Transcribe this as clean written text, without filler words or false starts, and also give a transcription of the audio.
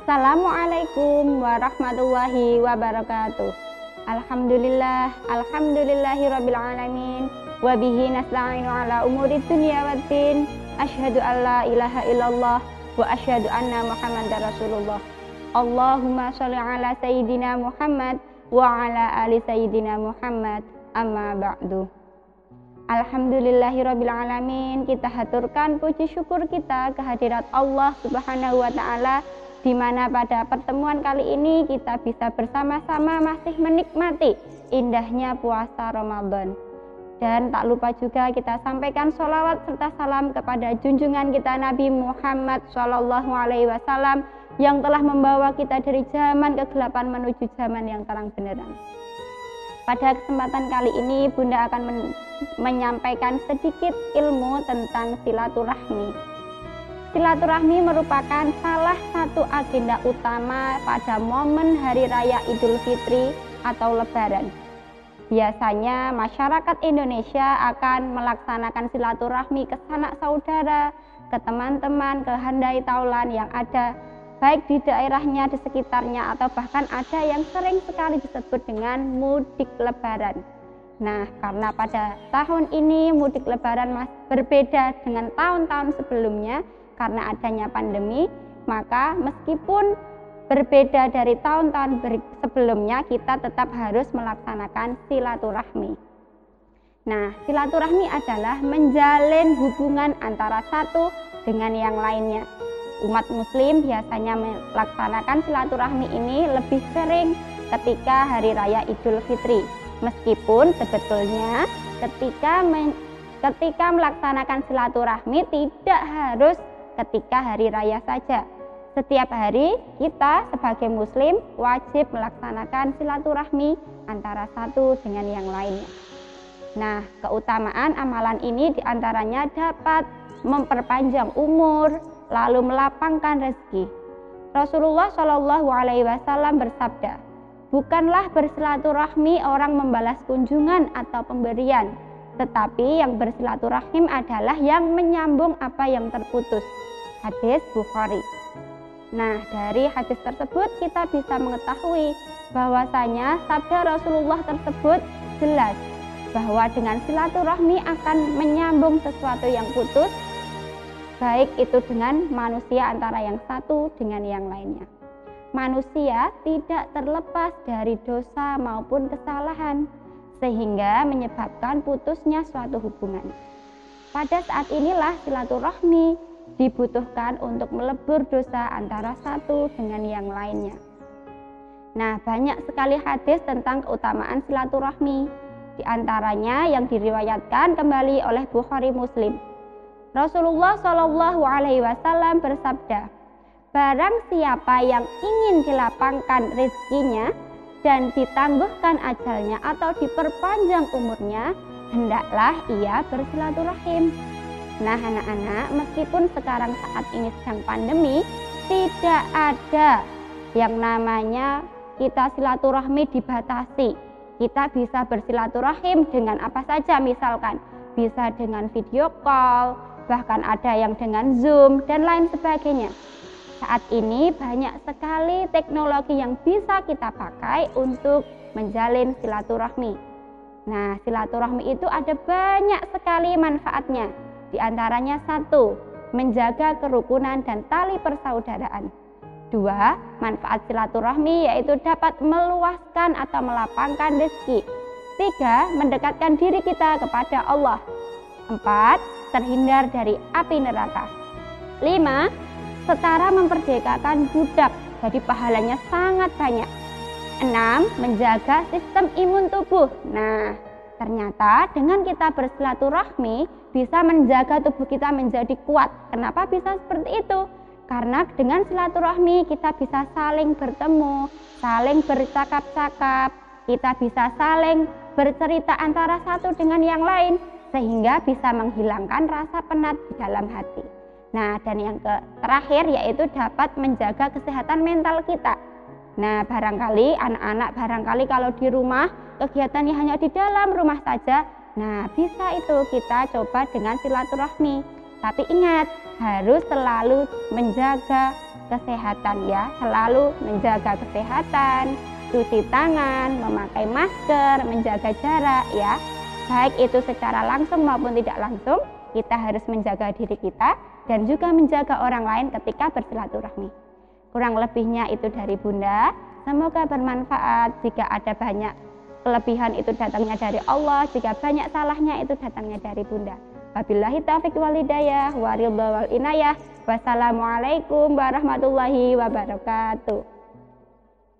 Assalamualaikum warahmatullahi wabarakatuh. Alhamdulillahirabbil alamin wa bihi nasta'inu ala umuri dunya waddin. Asyhadu an la ilaha illallah wa asyhadu anna Muhammadar Rasulullah. Allahumma sholli ala sayyidina Muhammad wa ala ali sayyidina Muhammad. Amma ba'du. Alhamdulillahirabbil alamin. Kita haturkan puji syukur kita kehadirat Allah Subhanahu wa taala, di mana pada pertemuan kali ini kita bisa bersama-sama masih menikmati indahnya puasa Ramadan. Dan tak lupa juga kita sampaikan sholawat serta salam kepada junjungan kita Nabi Muhammad SAW yang telah membawa kita dari zaman kegelapan menuju zaman yang terang benderang. Pada kesempatan kali ini Bunda akan menyampaikan sedikit ilmu tentang silaturahmi. Silaturahmi merupakan salah satu agenda utama pada momen Hari Raya Idul Fitri atau Lebaran. Biasanya masyarakat Indonesia akan melaksanakan silaturahmi ke sanak saudara, ke teman-teman, ke handai taulan yang ada baik di daerahnya, di sekitarnya, atau bahkan ada yang sering sekali disebut dengan mudik lebaran. Nah, karena pada tahun ini mudik lebaran berbeda dengan tahun-tahun sebelumnya karena adanya pandemi, maka meskipun berbeda dari tahun-tahun sebelumnya, kita tetap harus melaksanakan silaturahmi. Nah, silaturahmi adalah menjalin hubungan antara satu dengan yang lainnya. Umat muslim biasanya melaksanakan silaturahmi ini lebih sering ketika Hari Raya Idul Fitri. Meskipun sebetulnya ketika melaksanakan silaturahmi tidak harus ketika hari raya saja. Setiap hari kita sebagai muslim wajib melaksanakan silaturahmi antara satu dengan yang lainnya. Nah, keutamaan amalan ini diantaranya dapat memperpanjang umur, lalu melapangkan rezeki. Rasulullah SAW bersabda, "Bukanlah bersilaturahmi orang membalas kunjungan atau pemberian, tetapi yang bersilaturahim adalah yang menyambung apa yang terputus." Hadis Bukhari. Nah, dari hadis tersebut kita bisa mengetahui bahwasanya sabda Rasulullah tersebut jelas bahwa dengan silaturahmi akan menyambung sesuatu yang putus, baik itu dengan manusia antara yang satu dengan yang lainnya. Manusia tidak terlepas dari dosa maupun kesalahan, sehingga menyebabkan putusnya suatu hubungan. Pada saat inilah silaturahmi dibutuhkan untuk melebur dosa antara satu dengan yang lainnya. Nah, banyak sekali hadis tentang keutamaan silaturahmi, di antaranya yang diriwayatkan kembali oleh Bukhari Muslim. Rasulullah SAW bersabda, "Barang siapa yang ingin dilapangkan rezekinya dan ditangguhkan ajalnya atau diperpanjang umurnya, hendaklah ia bersilaturahim." Nah, anak-anak, meskipun sekarang saat ini sedang pandemi, tidak ada yang namanya kita silaturahmi dibatasi. Kita bisa bersilaturahim dengan apa saja, misalkan bisa dengan video call, bahkan ada yang dengan Zoom dan lain sebagainya. Saat ini banyak sekali teknologi yang bisa kita pakai untuk menjalin silaturahmi. Nah, silaturahmi itu ada banyak sekali manfaatnya. Di antaranya satu, menjaga kerukunan dan tali persaudaraan. Dua, manfaat silaturahmi yaitu dapat meluaskan atau melapangkan rezeki. Tiga, mendekatkan diri kita kepada Allah. Empat, terhindar dari api neraka. Lima, setara memerdekakan budak, jadi pahalanya sangat banyak. 6. Menjaga sistem imun tubuh. Nah, ternyata dengan kita bersilaturahmi bisa menjaga tubuh kita menjadi kuat. Kenapa bisa seperti itu? Karena dengan silaturahmi kita bisa saling bertemu, saling bercakap-cakap, kita bisa saling bercerita antara satu dengan yang lain, sehingga bisa menghilangkan rasa penat di dalam hati. Nah, dan yang terakhir yaitu dapat menjaga kesehatan mental kita. Nah, barangkali anak-anak kalau di rumah kegiatannya hanya di dalam rumah saja, nah bisa itu kita coba dengan silaturahmi. Tapi ingat, harus selalu menjaga kesehatan ya, selalu menjaga kesehatan, cuci tangan, memakai masker, menjaga jarak ya. Baik itu secara langsung maupun tidak langsung, kita harus menjaga diri kita dan juga menjaga orang lain ketika bersilaturahmi. Kurang lebihnya itu dari Bunda. Semoga bermanfaat. Jika ada banyak kelebihan itu datangnya dari Allah, jika banyak salahnya itu datangnya dari Bunda. Wabillahi taufiq wal hidayah, wa ridha wal inayah. Wassalamualaikum warahmatullahi wabarakatuh.